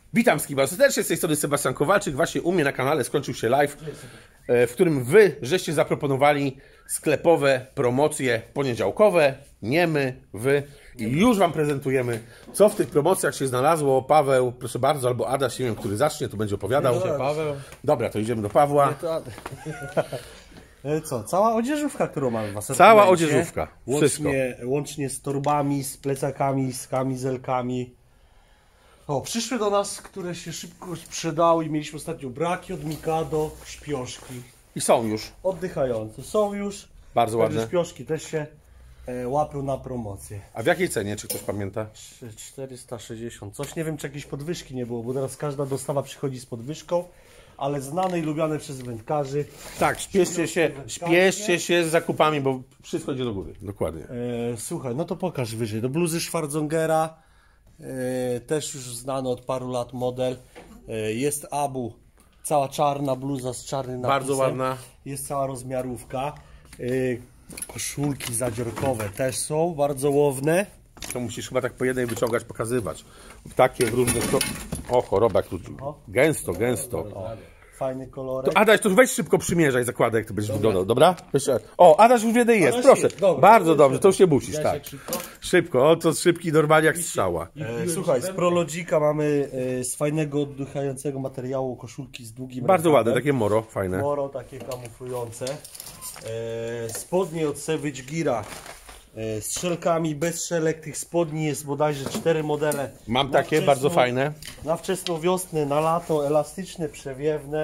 Witam wszystkich bardzo serdecznie, z tej strony Sebastian Kowalczyk. Właśnie u mnie na kanale skończył się live, w którym wy żeście zaproponowali sklepowe promocje poniedziałkowe, nie my, wy. I już wam prezentujemy, co w tych promocjach się znalazło. Paweł, proszę bardzo, albo Adaś, nie wiem, który zacznie, to będzie opowiadał. Paweł. Dobra, to idziemy do Pawła. Co? Cała odzieżówka, którą mamy w asortymencie. Cała odzieżówka, wszystko. Łącznie z torbami, z plecakami, z kamizelkami. O, przyszły do nas, które się szybko sprzedały i mieliśmy ostatnio braki od Mikado, śpioszki. I są już. Oddychające. Są już. Bardzo ładne. Śpioszki też się łapią na promocję. A w jakiej cenie, czy ktoś pamięta? 460. Coś, nie wiem, czy jakieś podwyżki nie było, bo teraz każda dostawa przychodzi z podwyżką, ale znane i lubiane przez wędkarzy. Tak, śpieszcie się z zakupami, bo wszystko idzie do góry. Dokładnie. Słuchaj, no to pokaż wyżej. Do bluzy Schwarzongera, też już znany od paru lat model. Jest Abu, cała czarna bluza z czarnym napisem. Bardzo ładna. Jest cała rozmiarówka. Koszulki zadziorkowe też są, bardzo łowne. To musisz chyba tak po jednej wyciągać, pokazywać. Takie w różnych... O, choroba tu. Gęsto, gęsto. O, fajny kolorek. To Adaś, to weź szybko przymierzaj zakładek, jak to będziesz wyglądał, dobra? O, Adaś już w jednej jest, proszę. Bardzo dobrze, to już nie musisz, tak. Szybko, o, to szybki, normalnie jak strzała. Słuchaj, z Prologika mamy z fajnego, oddychającego materiału koszulki z długim Bardzo rękawem. ładne, takie moro, fajne. Moro, takie kamuflujące. Spodnie od Savage Geara. Z szelkami, bez szelek, tych spodni jest bodajże 4 modele. Mam takie, bardzo fajne. Na wczesną wiosnę, na lato, elastyczne, przewiewne.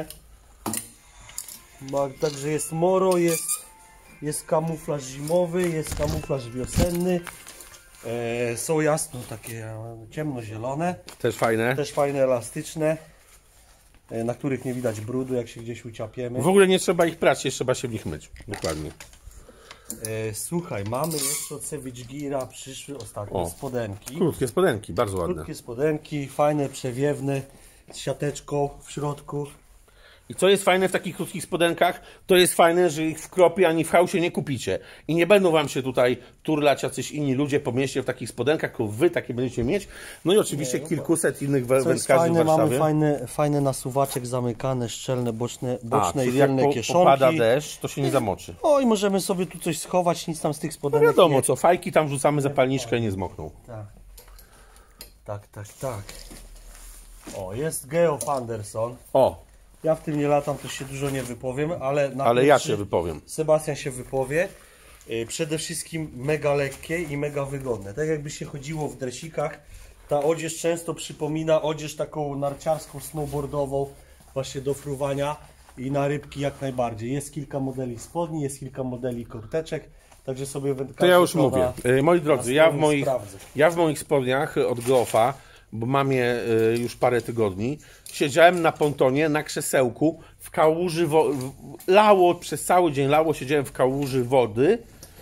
Także jest moro, jest kamuflaż zimowy, jest kamuflaż wiosenny. Są jasno takie ciemnozielone. Też fajne. Też fajne, elastyczne. Na których nie widać brudu, jak się gdzieś uciapiemy. W ogóle nie trzeba ich prać, trzeba się w nich myć. Dokładnie. Słuchaj, mamy jeszcze od Savage Geara przyszły ostatnie spodenki. Krótkie spodenki, bardzo ładne. Krótkie spodenki, fajne, przewiewne, z siateczką w środku. I co jest fajne w takich krótkich spodenkach, to jest fajne, że ich w Kropie ani w Hausie nie kupicie. I nie będą wam się tutaj turlać jacyś inni ludzie po mieście w takich spodenkach, tylko wy takie będziecie mieć. No i oczywiście kilkuset innych wędkarzy w Warszawie. Mamy fajne nasuwaczek zamykane, szczelne, boczne i jak tylne kieszonki. popada deszcz, to się nie zamoczy. O, i możemy sobie tu coś schować, nic tam z tych spodenek No wiadomo nie... co, fajki tam rzucamy zapalniczkę i nie zmokną. Tak. O, jest Geoff Anderson. O! Ja w tym nie latam, to się dużo nie wypowiem, ale ja się wypowiem. Sebastian się wypowie. Przede wszystkim mega lekkie i mega wygodne. Tak jakby się chodziło w dresikach, ta odzież często przypomina odzież taką narciarską, snowboardową, właśnie do fruwania i na rybki jak najbardziej. Jest kilka modeli spodni, jest kilka modeli kurteczek, także sobie wędkarze... To ja już mówię. Moi drodzy, ja w moich spodniach od Geoffa, bo mam je już parę tygodni, siedziałem na pontonie, na krzesełku, w kałuży lało, przez cały dzień lało, siedziałem w kałuży wody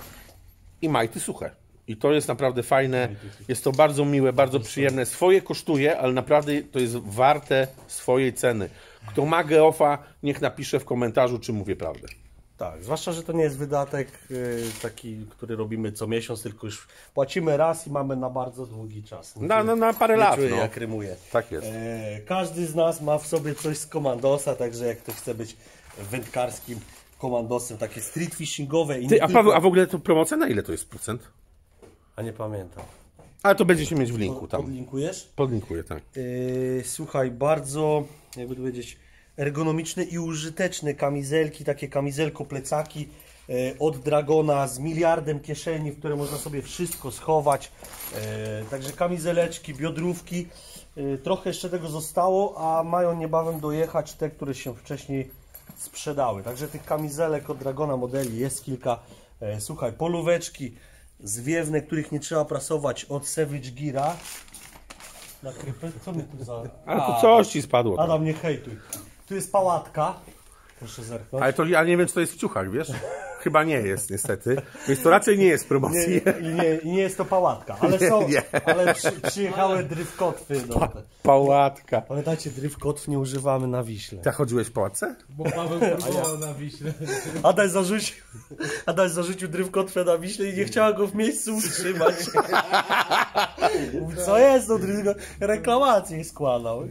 i majty suche. I to jest naprawdę fajne, jest to bardzo miłe, bardzo przyjemne. Swoje kosztuje, ale naprawdę to jest warte swojej ceny. Kto ma Geoffa, niech napisze w komentarzu, czy mówię prawdę. Tak, zwłaszcza, że to nie jest wydatek taki, który robimy co miesiąc, tylko już płacimy raz i mamy na bardzo długi czas. Na parę lat. Czuję, jak rymuje. Tak jest. Każdy z nas ma w sobie coś z komandosa, także jak ktoś chce być wędkarskim komandosem, takie street fishingowe. I a Paweł, a w ogóle to promocja na ile to jest procent? A nie pamiętam. Ale to będziecie mieć w linku tam. Podlinkujesz? Podlinkuję, tak. Słuchaj, bardzo, jakby to powiedzieć, ergonomiczne i użyteczne kamizelki, takie kamizelko-plecaki od Dragona z miliardem kieszeni, w które można sobie wszystko schować. Także kamizeleczki, biodrówki. Trochę jeszcze tego zostało, a mają niebawem dojechać te, które się wcześniej sprzedały. Także tych kamizelek od Dragona modeli jest kilka. Słuchaj, polóweczki zwiewne, których nie trzeba prasować od Savage Geara. Na krypę. Co my tu za... Ale tu coś ci spadło. Tam. Adam, nie hejtuj. Tu jest pałatka. Proszę zerknąć. Ale to ja nie wiem, czy to jest w ciuchach, wiesz? Chyba nie jest, niestety. Więc to raczej nie jest promocji. I nie jest to pałatka. Ale są. Ale przyjechały drywkotwy. Pałatka. Pamiętajcie, drywkotw nie używamy na Wiśle. Ty chodziłeś w pałatce? Bo Paweł próbował na Wiśle. Adaś zarzucił drywkotwę na Wiśle i nie chciała go w miejscu utrzymać. Co jest? No, tylko reklamację składał.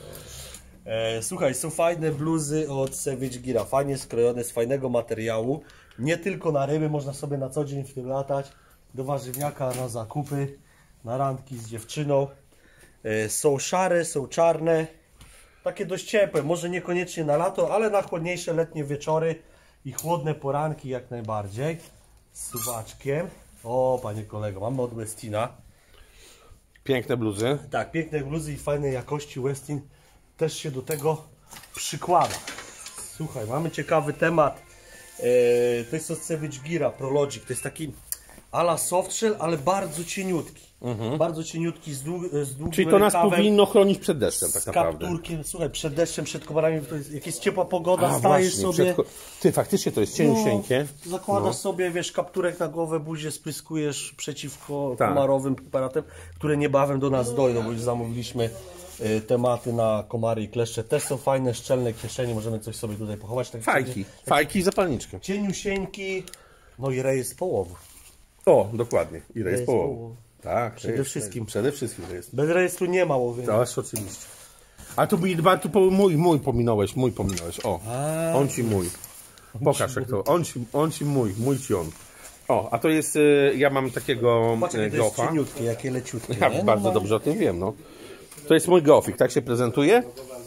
Słuchaj, są fajne bluzy od Savage Geara, fajnie skrojone, z fajnego materiału. Nie tylko na ryby, można sobie na co dzień w tym latać. Do warzywniaka, na zakupy, na randki z dziewczyną. Są szare, są czarne. Takie dość ciepłe, może niekoniecznie na lato, ale na chłodniejsze letnie wieczory i chłodne poranki jak najbardziej. Z suwaczkiem. O, panie kolego, mamy od Westina. Piękne bluzy. Tak, piękne bluzy i fajnej jakości. Westin też się do tego przykłada. Słuchaj, mamy ciekawy temat. To jest od Savage Geara Prologic. To jest taki ala softshell, ale bardzo cieniutki. Bardzo cieniutki, z długim Czyli to nas rękawem, powinno chronić przed deszczem tak z naprawdę. kapturkiem. Słuchaj, przed deszczem, przed komarami, to jest, jak jest ciepła pogoda, A, stajesz właśnie, sobie... Ty, faktycznie to jest cieniusieńkie. Zakładasz sobie, wiesz, kapturek na głowę, buzię spryskujesz przeciwko Tak. komarowym preparatem, które niebawem do nas dojdą, bo już zamówiliśmy tematy na komary i kleszcze. Też są fajne, szczelne kieszenie, możemy coś sobie tutaj pochować. Tak Fajki i zapalniczkę. cieniusieńki, no i rejestr połowu. O, dokładnie. I rejestr połowu. połowu. Tak, Przede wszystkim. Przede wszystkim rejestr. Bez rejestru nie ma łowienia. To jest oczywiście. A tu mój pominąłeś. O, on ci mój. Pokaż jak to. On ci mój ci on. O, a to jest, ja mam takiego Patrz, jakie to jest gofa. cieniutkie, jakie leciutkie. Ja nie? bardzo dobrze o tym wiem, no. To jest mój gofik, tak się prezentuje.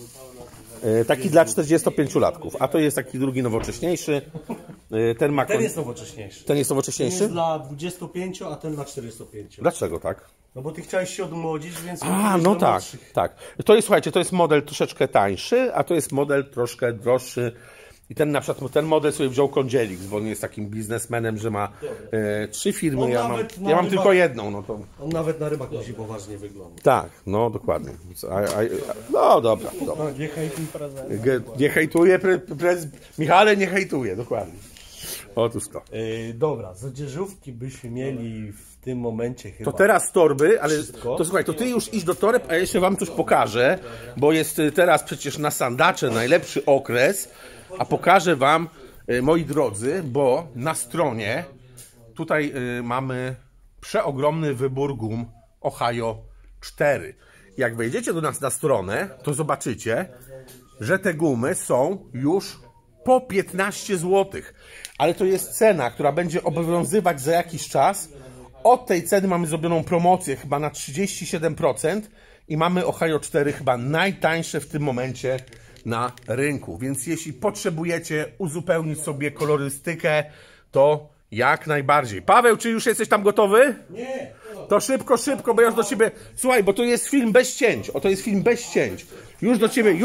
Taki dla 45-latków, a to jest taki drugi nowocześniejszy. Ten ma Ten jest nowocześniejszy. Ten jest Ten nowocześniejszy? jest dla 25, a ten dla 45. Dlaczego tak? No bo ty chciałeś się odmłodzić, więc... A, mówiłeś no do tak, młodszych. tak. To jest, słuchajcie, to jest model troszeczkę tańszy, a to jest model troszkę droższy. I ten na przykład, ten model sobie wziął Kądzielik, bo on jest takim biznesmenem, że ma 3 firmy, On ja nawet mam na tylko jedną. No to... On nawet na rybach musi poważnie wyglądać. Tak, no dokładnie. No dobra. No, nie hejtuj prezent. Nie hejtuje, Michale nie hejtuje, dokładnie. Otóż to. Dobra, z odzieżówki byśmy mieli w tym momencie chyba... To teraz torby, ale Wszystko? to słuchaj, to ty już idź do toreb, a ja jeszcze wam coś pokażę, bo jest teraz przecież na sandacze najlepszy okres, a pokażę wam, moi drodzy, bo na stronie tutaj mamy przeogromny wybór gum Ohio 4. Jak wejdziecie do nas na stronę, to zobaczycie, że te gumy są już po 15 zł. Ale to jest cena, która będzie obowiązywać za jakiś czas. Od tej ceny mamy zrobioną promocję chyba na 37% i mamy Ohio 4 chyba najtańsze w tym momencie na rynku. Więc jeśli potrzebujecie uzupełnić sobie kolorystykę, to jak najbardziej. Paweł, czy już jesteś tam gotowy? Nie! To szybko, bo ja już do ciebie... Słuchaj, bo to jest film bez cięć. O, to jest film bez cięć. Już do ciebie,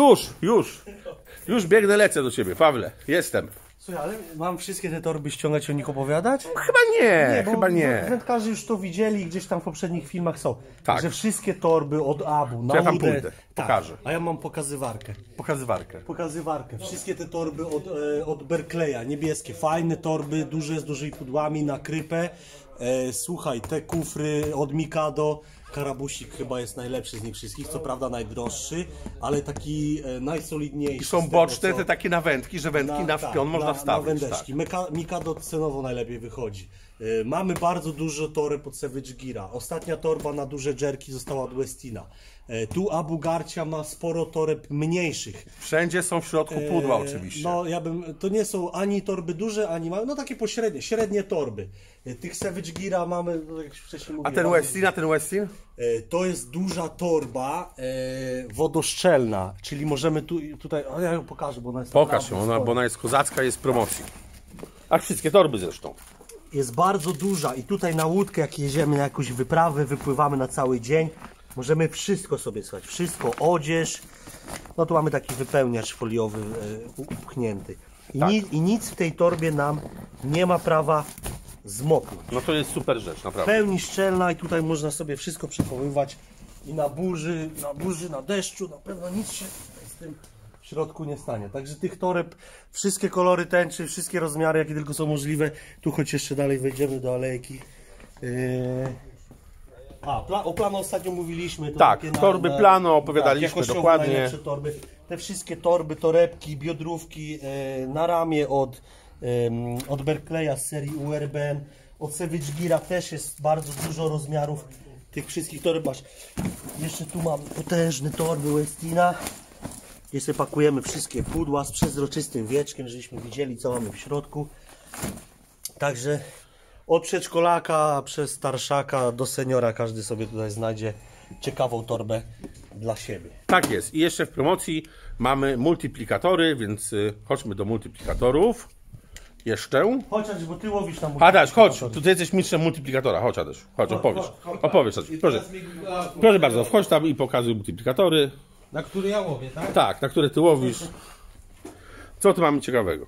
już biegnę, lecę do ciebie, Pawle. Jestem. Słuchaj, ale mam wszystkie te torby ściągać i o nich opowiadać? Chyba nie, bo chyba nie. Wędkarze już to widzieli, gdzieś tam w poprzednich filmach są. Tak. Że wszystkie torby od Abu na Ja tam Udę. pójdę, Tak. pokażę. A ja mam pokazywarkę. Pokazywarkę. Wszystkie te torby od Berkleya, niebieskie. Fajne torby, duże, z dużymi pudłami na krypę. Słuchaj, te kufry od Mikado. Karabusik chyba jest najlepszy z nich wszystkich, co prawda najdroższy, ale taki najsolidniejszy. I są z tego, boczne co- te takie na wędki, że wędki na wpion można na wstawić. wędeczki. Mikado cenowo najlepiej wychodzi. Mamy bardzo dużo toreb pod Savage Geara. Ostatnia torba na duże jerki została od Westina. Tu Abu Garcia ma sporo toreb mniejszych. Wszędzie są w środku pudła oczywiście. No, to nie są ani torby duże, ani małe, no takie pośrednie, średnie torby. Tych Savage Geara mamy, no, jak już wcześniej A mówiłem. ten Westin? To jest duża torba wodoszczelna, czyli możemy tutaj, a ja ją pokażę, bo ona jest Pokaż ją, naprawdę bo ona jest kozacka, jest w promocji. A wszystkie torby zresztą. jest bardzo duża i tutaj na łódkę, jak jedziemy na jakąś wyprawę, wypływamy na cały dzień, możemy wszystko sobie słuchać, wszystko, odzież, no tu mamy taki wypełniacz foliowy upchnięty i nic w tej torbie nam nie ma prawa zmoknąć. No to jest super rzecz, naprawdę. Pełni szczelna i tutaj można sobie wszystko przechowywać i na burzy, na deszczu, na pewno nic się z tym w środku nie stanie. Także tych toreb, wszystkie kolory tęczy, wszystkie rozmiary, jakie tylko są możliwe. Tu choć jeszcze dalej wejdziemy do alejki. O plano ostatnio mówiliśmy. To Tak, takie torby plano opowiadaliśmy jakościowo dokładnie. najlepsze torby. Te wszystkie torby, torebki, biodrówki na ramię od Berkleya z serii URBN. Od Savage Geara też jest bardzo dużo rozmiarów tych wszystkich toreb. Masz. Jeszcze tu mamy potężne torby Westina. Jeszcze pakujemy wszystkie pudła z przezroczystym wieczkiem, żebyśmy widzieli, co mamy w środku. Także od przedszkolaka przez starszaka do seniora każdy sobie tutaj znajdzie ciekawą torbę dla siebie. Tak jest. I jeszcze w promocji mamy multiplikatory, więc chodźmy do multiplikatorów. Jeszcze. Chociaż, bo ty łowisz na Adaś, chodź, tu ty jesteś mistrzem multiplikatora. Chodź, Adaś, chodź, opowiedz. Opowiedz, Adaś. Proszę bardzo, wchodź tam i pokazuj multiplikatory. Na który ja łowię, tak? Tak, na które ty łowisz. Co tu mamy ciekawego?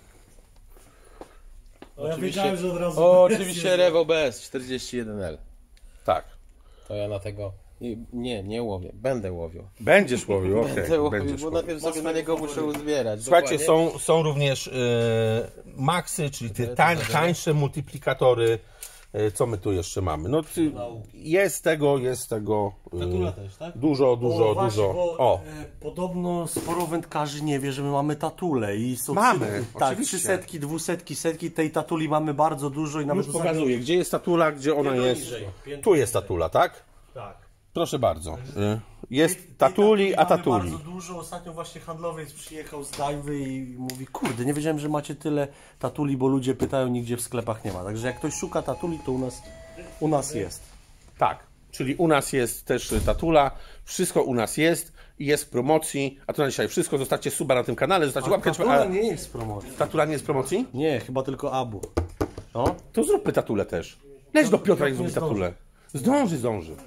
Ja wiedziałem, że od razu... Oczywiście Revo BS 41L. Tak. To ja na tego... Nie łowię. Będę łowił. Będziesz łowił, okej. Będę łowił, Będziesz bo łowił. najpierw sobie na niego muszę uzbierać. Słuchajcie, Dokładnie. są również maxy, czyli te tańsze multiplikatory. Co my tu jeszcze mamy? No, jest tego Tatula też, tak? dużo. O, podobno sporo wędkarzy nie wie, że my mamy tatule i są Mamy, tak, oczywiście. 300, 200, setki tej tatuli mamy bardzo dużo i nawet już pokazuję, gdzie jest tatula, gdzie ona jest. niżej. Tu jest tatula, tak? Tak. Proszę bardzo. Jest tatuli, a mamy tatuli. bardzo dużo. Ostatnio właśnie handlowiec przyjechał z Dajwy i mówi, kurde, nie wiedziałem, że macie tyle tatuli, bo ludzie pytają, nigdzie w sklepach nie ma. Także jak ktoś szuka tatuli, to u nas jest. Tak, czyli u nas jest też tatula, wszystko u nas jest i jest w promocji, a to na dzisiaj wszystko. Zostawcie suba na tym kanale, zostawcie łapkę. Tatula nie jest w promocji. Tatula nie jest w promocji? Nie, chyba tylko Abu. No. To zróbmy tatulę też. Leć do Piotra i zrób tatulę. Zdąży.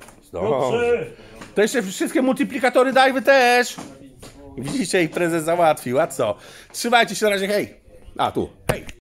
To jeszcze wszystkie multiplikatory Dajwy też. Widzicie, i prezes załatwił, a co? Trzymajcie się na razie, hej. A, tu, hej.